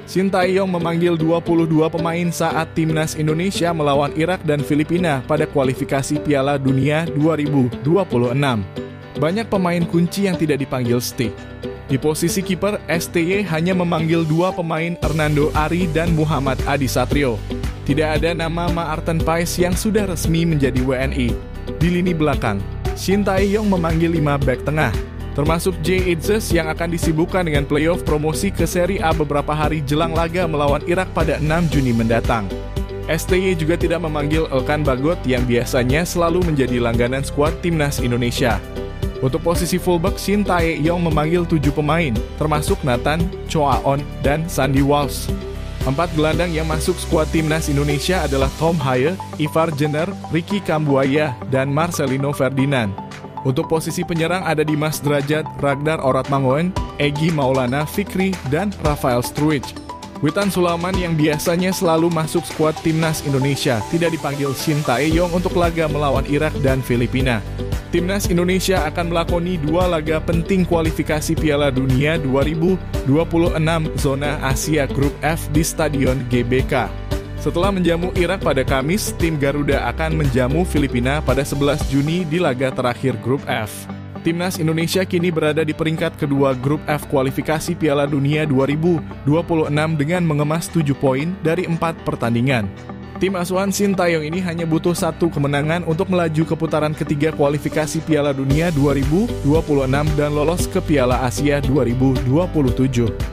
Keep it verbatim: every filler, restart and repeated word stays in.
Sintayong memanggil dua puluh dua pemain saat timnas Indonesia melawan Irak dan Filipina pada kualifikasi Piala Dunia dua ribu dua puluh enam. Banyak pemain kunci yang tidak dipanggil Stick. Di posisi kiper, S T Y hanya memanggil dua pemain, Hernando Ari dan Muhammad Adi Satrio. Tidak ada nama Maarten Paes yang sudah resmi menjadi W N I. Di lini belakang, Sintayong memanggil lima bek tengah, termasuk J. Itzes yang akan disibukkan dengan playoff promosi ke Serie A beberapa hari jelang laga melawan Irak pada enam Juni mendatang. S T Y juga tidak memanggil Elkan Bagot yang biasanya selalu menjadi langganan skuad timnas Indonesia. Untuk posisi fullback, Sintayong memanggil tujuh pemain, termasuk Nathan Choaon dan Sandy Walsh. Empat gelandang yang masuk skuad timnas Indonesia adalah Tom Haye, Ivar Jenner, Ricky Kambuaya, dan Marcelino Ferdinand. Untuk posisi penyerang ada Dimas Drajat, Ragnar Oratmangoen, Egy Maulana Fikri, dan Rafael Struijk. Witan Sulaiman yang biasanya selalu masuk skuad timnas Indonesia tidak dipanggil Sintayong untuk laga melawan Irak dan Filipina. Timnas Indonesia akan melakoni dua laga penting kualifikasi Piala Dunia dua ribu dua puluh enam zona Asia Grup F di Stadion G B K. Setelah menjamu Irak pada Kamis, tim Garuda akan menjamu Filipina pada sebelas Juni di laga terakhir Grup F. Timnas Indonesia kini berada di peringkat kedua Grup F kualifikasi Piala Dunia dua ribu dua puluh enam dengan mengemas tujuh poin dari empat pertandingan. Tim asuhan Sintayong ini hanya butuh satu kemenangan untuk melaju ke putaran ketiga kualifikasi Piala Dunia dua ribu dua puluh enam dan lolos ke Piala Asia dua ribu dua puluh tujuh.